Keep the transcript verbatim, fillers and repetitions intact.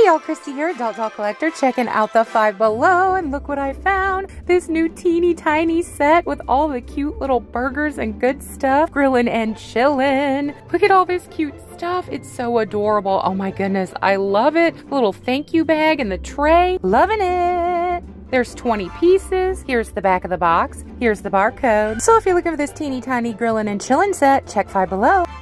y'all, Christy here, Adult Doll Collector, checking out the Five Below, and look what I found. This new teeny tiny set with all the cute little burgers and good stuff. Grillin and Chillin. Look at all this cute stuff. It's so adorable. Oh my goodness, I love it. A little thank you bag in the tray. Loving it. There's twenty pieces. Here's the back of the box. Here's the barcode. So if you're looking for this teeny tiny Grillin and Chillin set, check Five Below.